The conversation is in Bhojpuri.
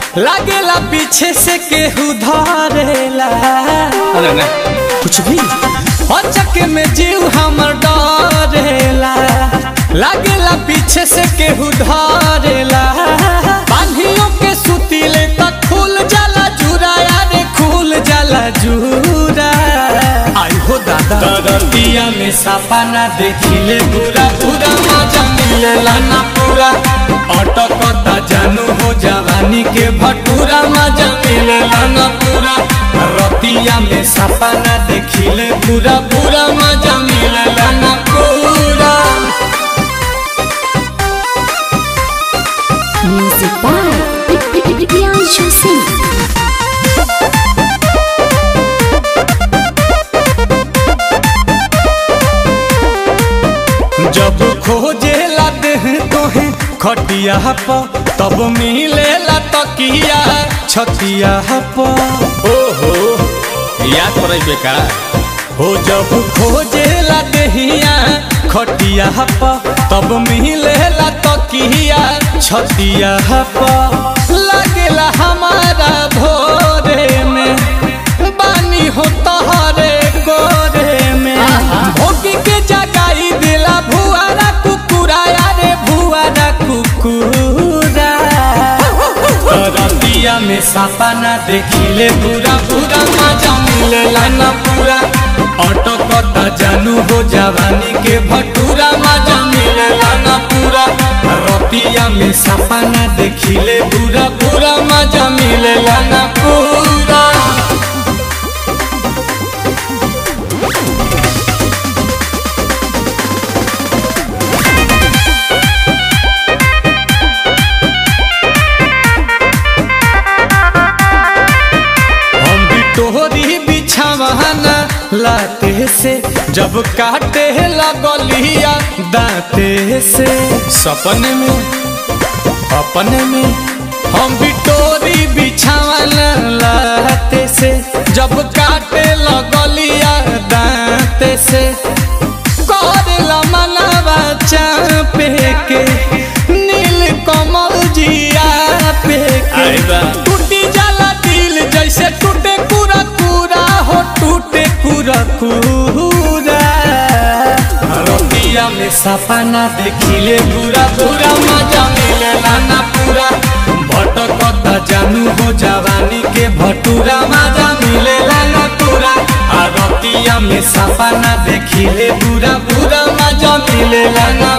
लागेला पीछे से केहू धरेला। अरे नहीं कुछ भी अचक में जीव हमर डरेला। लागेला पीछे से केहू धरेला। बांधियों के सुतीले तक खुल जाला जूरा, यारे खुल जाला जूरा। आई हो दादा दरतिया में सापा ना देखिले पूरा पूरा मजा मिलेला ना पूरा। अटकता जानू हो जवानी के भटूरा मजा मिलेला ना पूरा। रतिया में सापा ना देखिले पूरा पूरा मजा मिलेला ना पूरा। Music by Priyanshu Singh। जब खोजेला देह तोहे खटिया पर तब मिलेला तकिया छतिया पर। ओहो याद पड़े बेकार हो। जब खोजेला देहिया खटिया पर तब मिलेला तकिया छतिया पर। लागेला हमारा भोरे में बानी हो तहरे गोरे में। भोगी के जगाई दिला भुआरा कुकुरा, यारे भुआरा कुकुरा। रतिया में सापा ना देखिले पूरा पूरा मजा मिलेला ना पूरा। अटकता जानू हो जवानी के भटूरा मजा मिलेला ना पूरा। रतिया में सापा ना देखिले पूरा पूरा मजा मिलेला ना पूरा। तोहरी बिछावाना लाते से जब काटे लगलिया दांते से। सपने में अपने में हम भी तोरी बिछावाना लाते से जब काटे लगलिया दांते से। करेला मनवा चापे के नील कमल जिया पे के। टूटी जाला दिल जैसे टूटे पूरा पूरा हो, टूटे पूरा पूरा। रतिया में सापा ना देखिले पूरा पूरा मजा मिलेला ना पूरा। भटकता जानू हो जवानी के भटूरा मजा मिलेला ना पूरा। रतिया में सापा ना देखिले पूरा पूरा मजा मिलेला ना